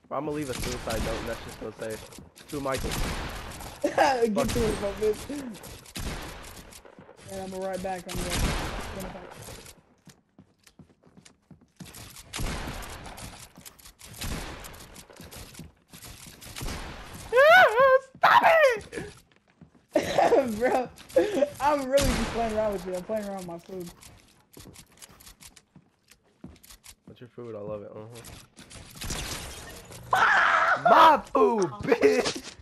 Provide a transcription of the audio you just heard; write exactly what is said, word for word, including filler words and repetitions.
I'm gonna leave a suicide note and that's just gonna say, to Michael. Get to it, bro, bitch. And I'm gonna right back on the. Stop it! Bro, I'm really just playing around with you. I'm playing around with my food. What's your food? I love it. Uh-huh. My food, bitch!